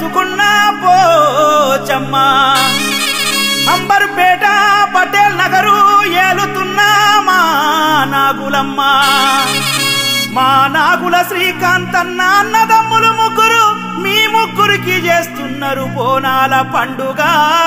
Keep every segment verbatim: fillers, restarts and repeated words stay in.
చేసుకున్న పోచమ్మ అంబర్పేట పటేల్ నగరు ఏలుతున్నా మా నాగులమ్మ మా నాగుల శ్రీకాంతన్న అన్నదమ్ములు ముగ్గురు మీ ముగ్గురికి చేస్తున్నారు బోనాల పండుగ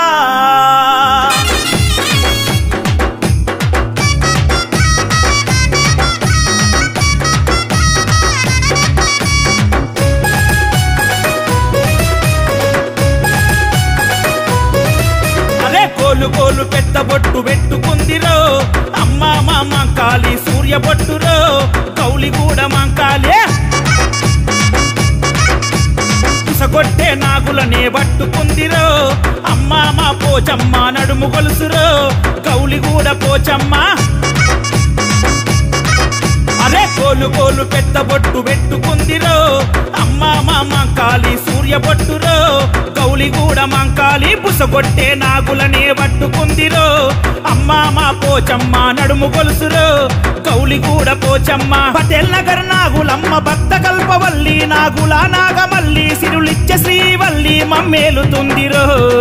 కోలు కోలు పెద్ద బొట్టు పెట్టుకుందిరో అమ్మ మా మంకాలి సూర్య బొట్టురో కౌలి కూడా మంకాలే పుసగొట్టే నాగులనే పట్టుకుందిరో అమ్మ మా పోచమ్మ నడుము గొలుసురో కౌలి కూడా పోచమ్మ అరే కోలు కోలు పెద్ద బొట్టు పెట్టుకుందిరో అమ్మ మా మంకాలి సూర్య బొట్టురో కౌలి కూడా మంకాలి పుసగొట్టే నాగులనే పట్టుకుందిరో అమ్మ మా పోచమ్మ నడుము గొలుసురో కౌలి కూడా పోచమ్మ పటేల్ నగర్ నాగులమ్మ భక్త కల్పవల్లి నాగుల నాగమల్లి సిరులిచ్చ శ్రీవల్లి మమ్మేలుతుందిరో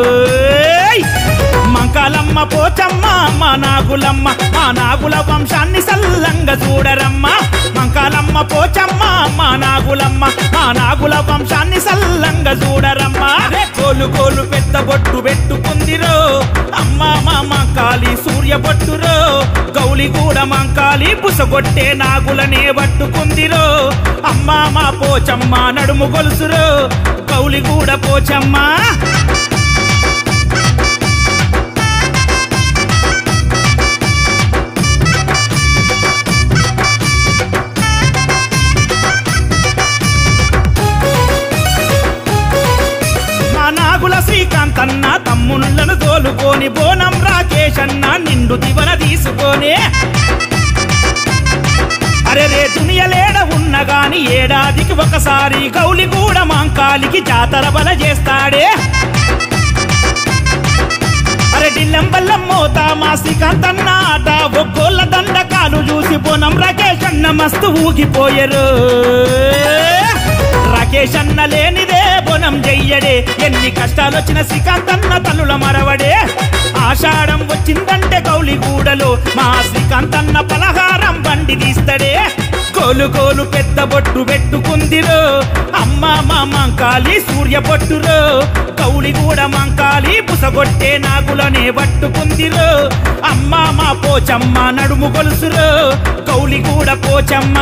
మంకాలమ్మ పోచమ్మ మా నాగులమ్మ మా నాగుల వంశాన్ని సల్లంగా చూడరమ్మ మంకాలమ్మ పోచమ్మ మా నాగులమ్మ మా నాగుల వంశాన్ని సల్లంగా చూడరమ్మ కోలు కోలు పెద్ద బొట్టు పెట్టుకుందిరో అమ్మ మా మంకాలి సూర్య బొట్టురో కౌలి కూడా మంకాలి పుసగొట్టే నాగులనే పట్టుకుందిరో అమ్మ మా పోచమ్మ నడుము గొలుసురో కౌలి కూడా పోచమ్మ శ్రీకాంతన్న తమ్ముళ్ళను తోలుకొని బోనం రాకేష్ అన్న నిండు దివన తీసుకొని అరే రే దునియలేడ ఉన్న గాని ఏడాదికి ఒకసారి గౌలి కూడా మంకాలికి జాతర బల చేస్తాడే అరే డిల్లెం బల్లం మోత మా శ్రీకాంతన్న ఆట ఒక్కోళ్ళ దండకాలు చూసి బోనం రాకేష్ అన్న మస్తు ఊగిపోయారు రాకేష్ అన్న లేనిదే బోనం చెయ్యడే ఎన్ని కష్టాలు వచ్చిన శ్రీకాంతన్న తల్లుల మరవడే ఆషాఢం వచ్చిందంటే గౌలిగూడలో మా శ్రీకాంతన్న పలహారం బండి తీస్తాడే కోలు కోలు పెద్ద బొట్టు పెట్టుకుందిరో అమ్మ మా మంకాలి సూర్య బొట్టురో కౌలి కూడా మంకాలి పుసగొట్టే నాగులనే పట్టుకుందిరో అమ్మ మా పోచమ్మ నడుము గొలుసురో కౌలి కూడా పోచమ్మ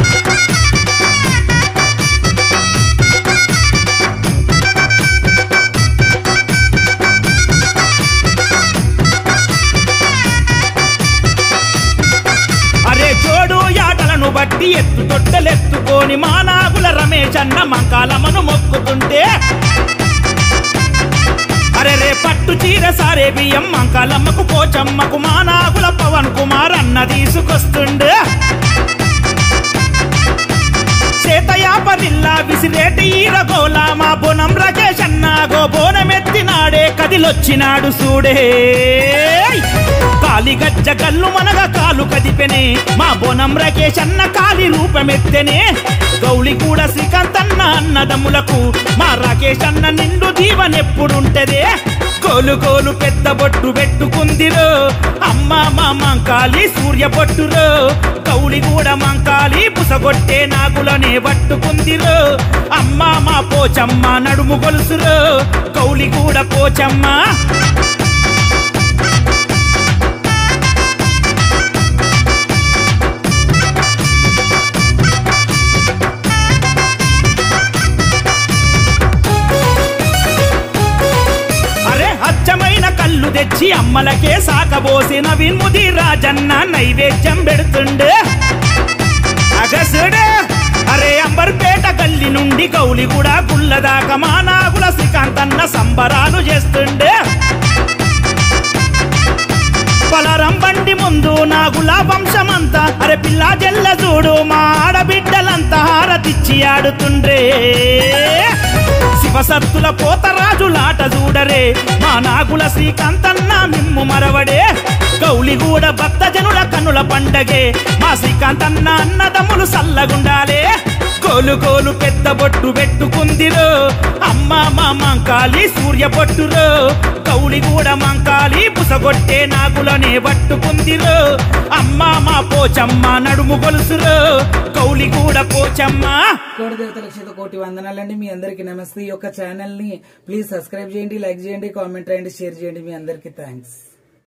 బట్టి ఎత్తు తొట్టెలెత్తుకొని మా నాగుల రమేష్ అన్న మంకాలమ్మను మొక్కుతుంటే అరే రే పట్టు చీర సారే బియ్యం మంకాలమ్మకు పోచమ్మకు మా నాగుల పవన్ కుమార్ అన్న తీసుకొస్తుండే చేతయాపరిల్లా విసిరేటి ఈరగోల మా బోనం రాకేష్ అన్న గో బోనమెత్తినాడే కదిలొచ్చినాడు చూడే కాలి గజ్జ కల్లు మనగా కాలు కదిపెనే మా బోనం రాకేష్ అన్న కాలి రూపమెత్తెనే గౌలి కూడా శ్రీకాంతన్న అన్నదమ్ములకు మా రాకేష్ అన్న నిండు దీవనెప్పుడుంటదే కోలు కోలు పెద్ద బొట్టు పెట్టుకుందిరో అమ్మ మా మంకాలి సూర్య బొట్టురో కౌలి కూడా మంకాలి పుసగొట్టే నాగులనే పట్టుకుందిరో అమ్మ మా పోచమ్మ నడుము గొలుసురో కౌలి కూడా పోచమ్మ కళ్ళు తెచ్చి అమ్మలకే సాకబోసిన విన్ముది రాజన్న నైవేద్యం పెడుతుండే అగసుడే అరే అంబర్పేట గల్లి నుండి గౌలి కూడా గుళ్ళదాకా మా నాగుల శ్రీకాంతన్న సంబరాలు చేస్తుండే పలరం బండి ముందు నాగుల వంశమంతా అరే పిల్ల జల్ల చూడు మా ఆడబిడ్డలంతా హారతిచ్చి ఆడుతుండ్రే శివసత్తుల పోతరాజులాట చూడరే మా నాగుల శ్రీకాంతన్న మిమ్ము మరవడే గౌలిగూడ భక్త జనుల కన్నుల పండగే మా శ్రీకాంతన్న అన్నదమ్ములు సల్లగుండాలే కోలు కోలు పెద్ద బొట్టు పెట్టుకుందిరో అమ్మ మా మంకాలి సూర్య బొట్టురో కౌలి కూడా మంకాలి పుసగొట్టే నాగులనే పట్టుకుందిరో అమ్మ మా పోచమ్మ నడుము గొలుసురో కౌలి కూడా పోచమ్మ. కోటి దేవతల క్షేత కోటి వందనాలండి. మీ అందరికి నమస్తే. ఈ యొక్క ఛానల్ ని ప్లీజ్ సబ్స్క్రైబ్ చేయండి, లైక్ చేయండి, కామెంట్ రాయండి, షేర్ చేయండి. మీ అందరికి థ్యాంక్స్.